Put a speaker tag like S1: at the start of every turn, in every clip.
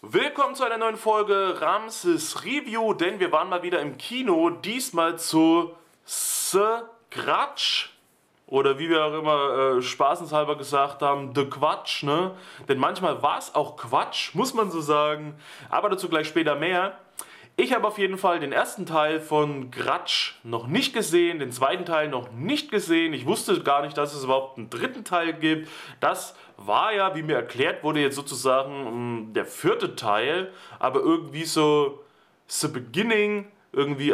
S1: Willkommen zu einer neuen Folge Ramses Review, denn wir waren mal wieder im Kino, diesmal zu Grudge oder wie wir auch immer spaßenshalber gesagt haben, The Quatsch, ne? Denn manchmal war es auch Quatsch, muss man so sagen, aber dazu gleich später mehr. Ich habe auf jeden Fall den ersten Teil von Grudge noch nicht gesehen, den zweiten Teil noch nicht gesehen. Ich wusste gar nicht, dass es überhaupt einen dritten Teil gibt. Das war ja, wie mir erklärt wurde, jetzt sozusagen der vierte Teil, aber irgendwie so The Beginning, irgendwie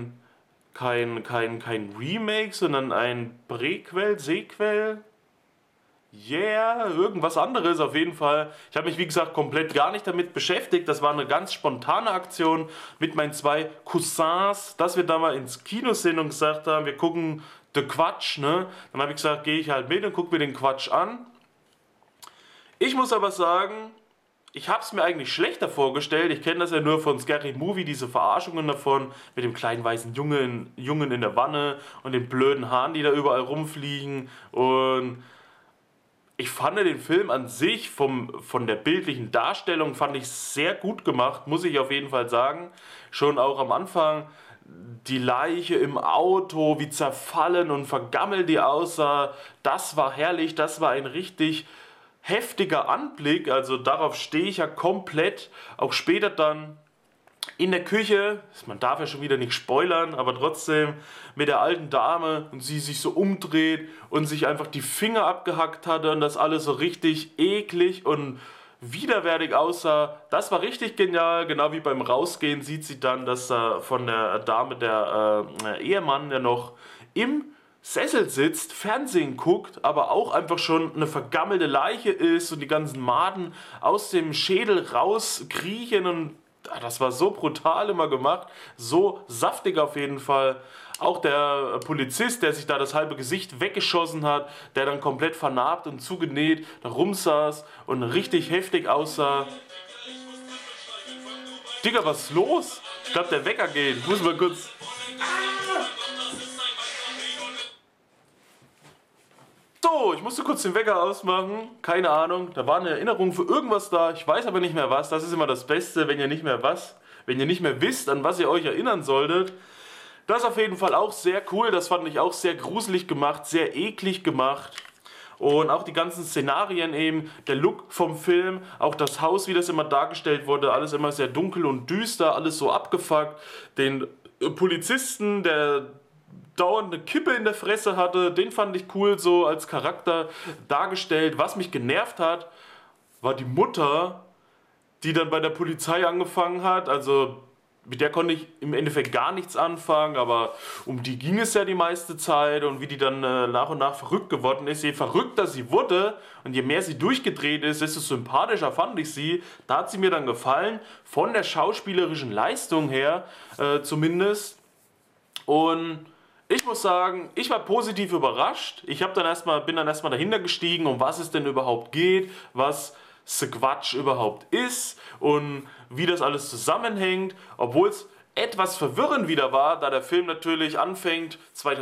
S1: kein Remake, sondern ein Präquel, Sequel. Yeah, irgendwas anderes auf jeden Fall. Ich habe mich wie gesagt komplett gar nicht damit beschäftigt. Das war eine ganz spontane Aktion mit meinen zwei Cousins, dass wir da mal ins Kino sind und gesagt haben, wir gucken The Quatsch, ne? Dann habe ich gesagt, gehe ich halt mit und gucke mir den Quatsch an. Ich muss aber sagen, ich habe es mir eigentlich schlechter vorgestellt. Ich kenne das ja nur von Scary Movie, diese Verarschungen davon mit dem kleinen weißen Jungen in der Wanne und den blöden Haaren, die da überall rumfliegen. Und ich fand den Film an sich von der bildlichen Darstellung fand ich sehr gut gemacht, muss ich auf jeden Fall sagen. Schon auch am Anfang die Leiche im Auto, wie zerfallen und vergammelt die aussah, das war herrlich, das war ein richtig heftiger Anblick, also darauf stehe ich ja komplett. Auch später dann in der Küche, man darf ja schon wieder nicht spoilern, aber trotzdem mit der alten Dame und sie sich so umdreht und sich einfach die Finger abgehackt hatte und das alles so richtig eklig und widerwärtig aussah. Das war richtig genial, genau wie beim Rausgehen sieht sie dann, dass da von der Dame der Ehemann, der noch im Sessel sitzt, Fernsehen guckt, aber auch einfach schon eine vergammelte Leiche ist und die ganzen Maden aus dem Schädel rauskriechen und das war so brutal immer gemacht, so saftig auf jeden Fall. Auch der Polizist, der sich da das halbe Gesicht weggeschossen hat, der dann komplett vernarbt und zugenäht da rumsaß und richtig heftig aussah. Digga, was ist los? Ich glaube, der Wecker geht. Ich muss mal kurz... So, ich musste kurz den Wecker ausmachen, keine Ahnung, da war eine Erinnerung für irgendwas da, ich weiß aber nicht mehr was, das ist immer das Beste, wenn ihr nicht mehr wisst, an was ihr euch erinnern solltet. Das ist auf jeden Fall auch sehr cool, das fand ich auch sehr gruselig gemacht, sehr eklig gemacht. Und auch die ganzen Szenarien eben, der Look vom Film, auch das Haus, wie das immer dargestellt wurde, alles immer sehr dunkel und düster, alles so abgefuckt. Den Polizisten, der dauernd eine Kippe in der Fresse hatte, den fand ich cool so als Charakter dargestellt. Was mich genervt hat, war die Mutter, die dann bei der Polizei angefangen hat, also mit der konnte ich im Endeffekt gar nichts anfangen, aber um die ging es ja die meiste Zeit und wie die dann nach und nach verrückt geworden ist. Je verrückter sie wurde und je mehr sie durchgedreht ist, desto sympathischer fand ich sie. Da hat sie mir dann gefallen, von der schauspielerischen Leistung her zumindest. Und ich muss sagen, ich war positiv überrascht. Ich bin dann erstmal dahinter gestiegen, um was es denn überhaupt geht, was The Quatsch überhaupt ist und wie das alles zusammenhängt, obwohl es etwas verwirrend wieder war, da der Film natürlich anfängt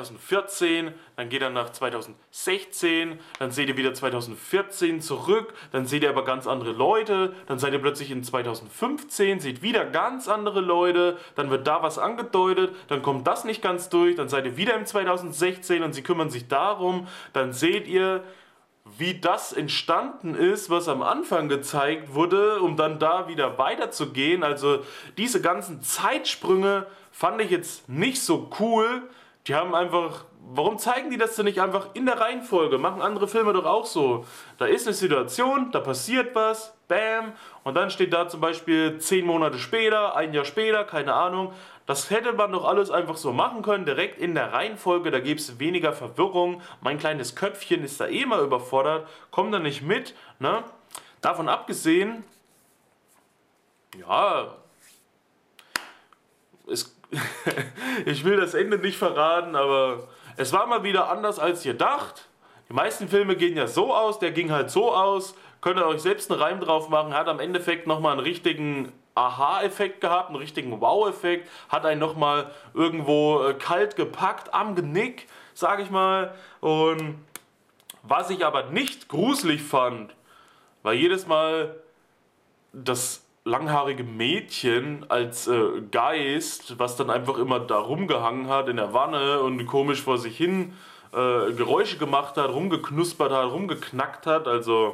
S1: 2014, dann geht er nach 2016, dann seht ihr wieder 2014 zurück, dann seht ihr aber ganz andere Leute, dann seid ihr plötzlich in 2015, seht wieder ganz andere Leute, dann wird da was angedeutet, dann kommt das nicht ganz durch, dann seid ihr wieder im 2016 und sie kümmern sich darum, dann seht ihr, wie das entstanden ist, was am Anfang gezeigt wurde, um dann da wieder weiterzugehen. Also diese ganzen Zeitsprünge fand ich jetzt nicht so cool. Die haben einfach, warum zeigen die das denn nicht einfach in der Reihenfolge? Machen andere Filme doch auch so. Da ist eine Situation, da passiert was, bam, und dann steht da zum Beispiel 10 Monate später, ein Jahr später, keine Ahnung. Das hätte man doch alles einfach so machen können, direkt in der Reihenfolge, da gäbe es weniger Verwirrung. Mein kleines Köpfchen ist da eh mal überfordert, kommt da nicht mit, ne? Davon abgesehen, ja, ich will das Ende nicht verraten, aber es war mal wieder anders als gedacht. Die meisten Filme gehen ja so aus, der ging halt so aus, könnt ihr euch selbst einen Reim drauf machen, hat am Endeffekt nochmal einen richtigen Aha-Effekt gehabt, einen richtigen Wow-Effekt, hat einen nochmal irgendwo kalt gepackt am Genick, sag ich mal. Und was ich aber nicht gruselig fand, war jedes Mal das langhaarige Mädchen als Geist, was dann einfach immer da rumgehangen hat in der Wanne und komisch vor sich hin Geräusche gemacht hat, rumgeknuspert hat, rumgeknackt hat. Also,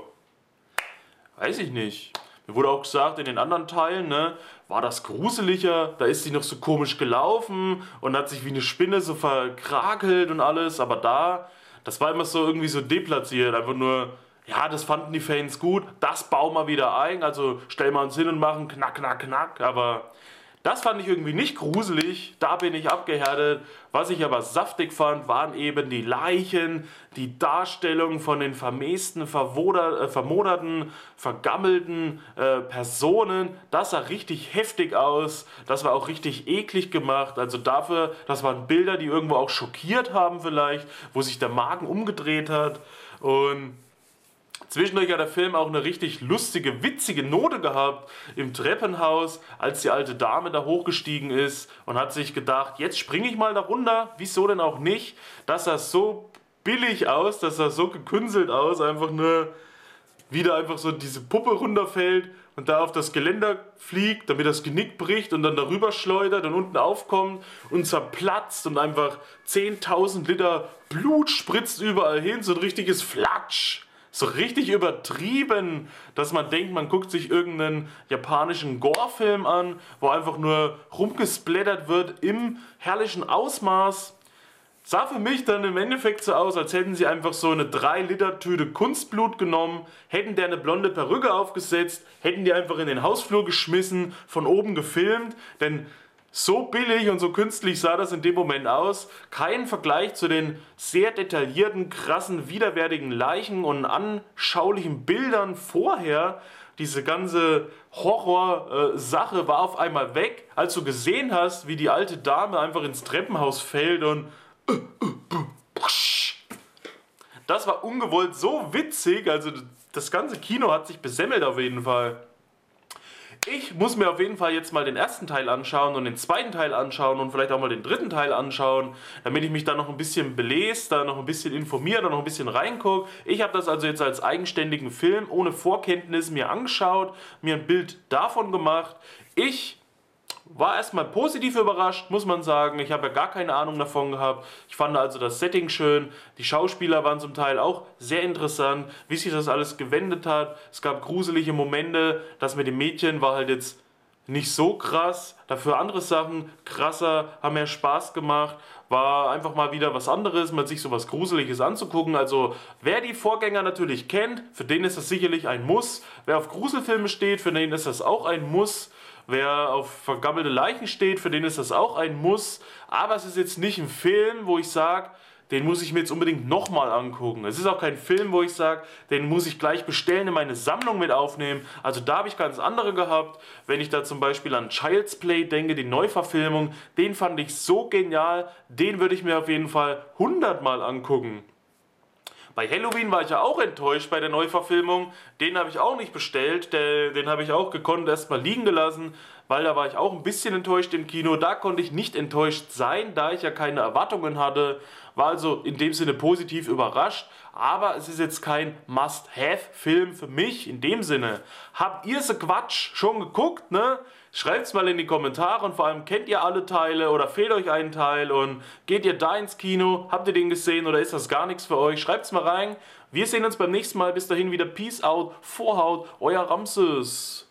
S1: weiß ich nicht. Mir wurde auch gesagt, in den anderen Teilen, ne, war das gruseliger. Da ist sie noch so komisch gelaufen und hat sich wie eine Spinne so verkrakelt und alles. Aber da, das war immer so irgendwie so deplatziert. Einfach nur, ja, das fanden die Fans gut. Das bauen wir wieder ein. Also stellen wir uns hin und machen knack, knack, knack. Aber das fand ich irgendwie nicht gruselig, da bin ich abgehärtet. Was ich aber saftig fand, waren eben die Leichen, die Darstellung von den vermesten, vermoderten, vergammelten Personen. Das sah richtig heftig aus, das war auch richtig eklig gemacht. Also dafür, das waren Bilder, die irgendwo auch schockiert haben vielleicht, wo sich der Magen umgedreht hat. Und zwischendurch hat der Film auch eine richtig lustige, witzige Note gehabt im Treppenhaus, als die alte Dame da hochgestiegen ist und hat sich gedacht, jetzt springe ich mal da runter, wieso denn auch nicht? Das sah so billig aus, das sah so gekünstelt aus, einfach nur wieder einfach so diese Puppe runterfällt und da auf das Geländer fliegt, damit das Genick bricht und dann darüber schleudert und unten aufkommt und zerplatzt und einfach 10.000 Liter Blut spritzt überall hin, so ein richtiges Flatsch. So richtig übertrieben, dass man denkt, man guckt sich irgendeinen japanischen Gore-Film an, wo einfach nur rumgesplattert wird im herrlichen Ausmaß. Sah für mich dann im Endeffekt so aus, als hätten sie einfach so eine 3-Liter-Tüte Kunstblut genommen, hätten der eine blonde Perücke aufgesetzt, hätten die einfach in den Hausflur geschmissen, von oben gefilmt, denn so billig und so künstlich sah das in dem Moment aus. Kein Vergleich zu den sehr detaillierten, krassen, widerwärtigen Leichen und anschaulichen Bildern vorher. Diese ganze Horror-Sache war auf einmal weg, als du gesehen hast, wie die alte Dame einfach ins Treppenhaus fällt und das war ungewollt so witzig, also das ganze Kino hat sich besemmelt auf jeden Fall. Ich muss mir auf jeden Fall jetzt mal den ersten Teil anschauen und den zweiten Teil anschauen und vielleicht auch mal den dritten Teil anschauen, damit ich mich da noch ein bisschen belese, da noch ein bisschen informiere, da noch ein bisschen reingucke. Ich habe das also jetzt als eigenständigen Film ohne Vorkenntnis mir angeschaut, mir ein Bild davon gemacht. Ich war erstmal positiv überrascht, muss man sagen. Ich habe ja gar keine Ahnung davon gehabt. Ich fand also das Setting schön. Die Schauspieler waren zum Teil auch sehr interessant, wie sich das alles gewendet hat. Es gab gruselige Momente. Das mit dem Mädchen war halt jetzt nicht so krass. Dafür andere Sachen krasser, haben mehr Spaß gemacht. War einfach mal wieder was anderes, mal sich sowas Gruseliges anzugucken. Also wer die Vorgänger natürlich kennt, für den ist das sicherlich ein Muss. Wer auf Gruselfilme steht, für den ist das auch ein Muss. Wer auf vergammelte Leichen steht, für den ist das auch ein Muss. Aber es ist jetzt nicht ein Film, wo ich sage, den muss ich mir jetzt unbedingt nochmal angucken. Es ist auch kein Film, wo ich sage, den muss ich gleich bestellen, in meine Sammlung mit aufnehmen. Also da habe ich ganz andere gehabt. Wenn ich da zum Beispiel an Child's Play denke, die Neuverfilmung, den fand ich so genial. Den würde ich mir auf jeden Fall 100-mal angucken. Bei Halloween war ich ja auch enttäuscht bei der Neuverfilmung. Den habe ich auch nicht bestellt. Den habe ich auch gekonnt erstmal liegen gelassen, weil da war ich auch ein bisschen enttäuscht im Kino. Da konnte ich nicht enttäuscht sein, da ich ja keine Erwartungen hatte. War also in dem Sinne positiv überrascht. Aber es ist jetzt kein Must-Have-Film für mich in dem Sinne. Habt ihr so Quatsch schon geguckt, ne? Schreibt es mal in die Kommentare und vor allem kennt ihr alle Teile oder fehlt euch ein Teil und geht ihr da ins Kino? Habt ihr den gesehen oder ist das gar nichts für euch? Schreibt es mal rein. Wir sehen uns beim nächsten Mal. Bis dahin wieder Peace out, Vorhaut, euer Ramses.